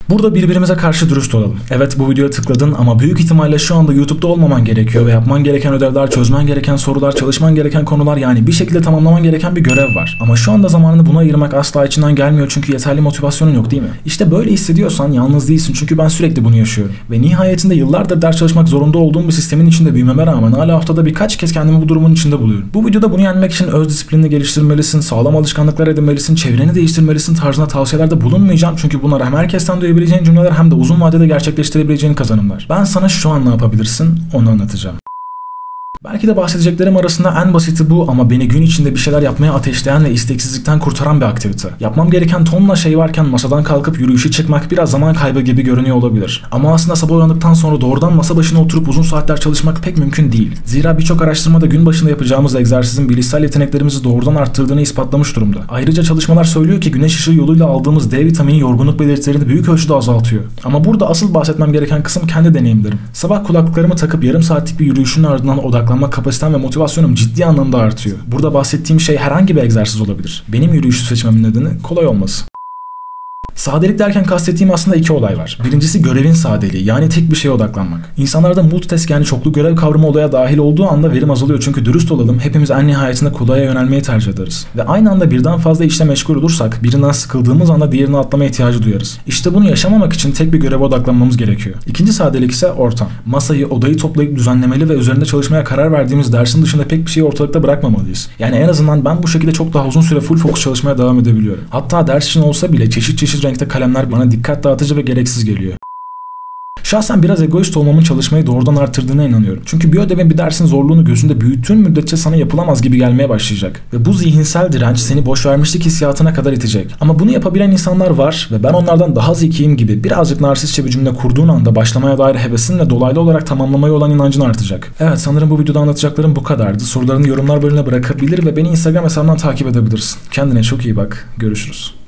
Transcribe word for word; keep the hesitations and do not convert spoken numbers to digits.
Burada birbirimize karşı dürüst olalım. Evet, bu videoya tıkladın ama büyük ihtimalle şu anda YouTube'da olmaman gerekiyor ve yapman gereken ödevler, çözmen gereken sorular, çalışman gereken konular, yani bir şekilde tamamlaman gereken bir görev var. Ama şu anda zamanını buna ayırmak asla içinden gelmiyor çünkü yeterli motivasyonun yok, değil mi? İşte böyle hissediyorsan yalnız değilsin çünkü ben sürekli bunu yaşıyorum. Ve nihayetinde yıllardır ders çalışmak zorunda olduğum bir sistemin içinde büyümeme rağmen hala haftada birkaç kez kendimi bu durumun içinde buluyorum. Bu videoda bunu yenmek için öz disiplinini geliştirmelisin, sağlam alışkanlıklar edinmelisin, çevreni değiştirmelisin tarzında tavsiyelerde bulunmayacağım çünkü bunlar hem herkesten duyabileceğin cümleler hem de uzun vadede gerçekleştirebileceğin kazanımlar. Ben sana şu an ne yapabilirsin onu anlatacağım. Belki de bahsedeceklerim arasında en basiti bu ama beni gün içinde bir şeyler yapmaya ateşleyen ve isteksizlikten kurtaran bir aktivite. Yapmam gereken tonla şey varken masadan kalkıp yürüyüşe çıkmak biraz zaman kaybı gibi görünüyor olabilir. Ama aslında sabah uyandıktan sonra doğrudan masa başına oturup uzun saatler çalışmak pek mümkün değil. Zira birçok araştırmada gün başında yapacağımız egzersizin bilişsel yeteneklerimizi doğrudan arttırdığını ispatlamış durumda. Ayrıca çalışmalar söylüyor ki güneş ışığı yoluyla aldığımız D vitamini yorgunluk belirtilerini büyük ölçüde azaltıyor. Ama burada asıl bahsetmem gereken kısım kendi deneyimlerim. Sabah kulaklıklarımı takıp yarım saatlik bir yürüyüşün ardından odaklanmak kapasitem ve motivasyonum ciddi anlamda artıyor. Burada bahsettiğim şey herhangi bir egzersiz olabilir. Benim yürüyüşü seçmemin nedeni kolay olması. Sadelik derken kastettiğim aslında iki olay var. Birincisi görevin sadeliği, yani tek bir şeye odaklanmak. İnsanlarda multitask, yani çoklu görev kavramı olaya dahil olduğu anda verim azalıyor çünkü dürüst olalım, hepimiz en nihayetinde kolaya yönelmeyi tercih ederiz. Ve aynı anda birden fazla işle meşgul olursak birinden sıkıldığımız anda diğerini atlama ihtiyacı duyarız. İşte bunu yaşamamak için tek bir göreve odaklanmamız gerekiyor. İkinci sadelik ise ortam. Masayı, odayı toplayıp düzenlemeli ve üzerinde çalışmaya karar verdiğimiz dersin dışında pek bir şeyi ortalıkta bırakmamalıyız. Yani en azından ben bu şekilde çok daha uzun süre full fokus çalışmaya devam edebiliyorum. Hatta ders için olsa bile çeşit çeşit renkte kalemler bana dikkat dağıtıcı ve gereksiz geliyor. Şahsen biraz egoist olmamın çalışmayı doğrudan arttırdığına inanıyorum. Çünkü bir ödevin, bir dersin zorluğunu gözünde büyüttüğün müddetçe sana yapılamaz gibi gelmeye başlayacak. Ve bu zihinsel direnç seni boşvermişlik hissiyatına kadar itecek. Ama bunu yapabilen insanlar var ve ben onlardan daha zekiyim gibi birazcık narsistçe bir cümle kurduğun anda başlamaya dair hevesin ve dolaylı olarak tamamlamaya olan inancın artacak. Evet, sanırım bu videoda anlatacaklarım bu kadardı. Sorularını yorumlar bölümüne bırakabilir ve beni Instagram hesabından takip edebilirsin. Kendine çok iyi bak. Görüşürüz.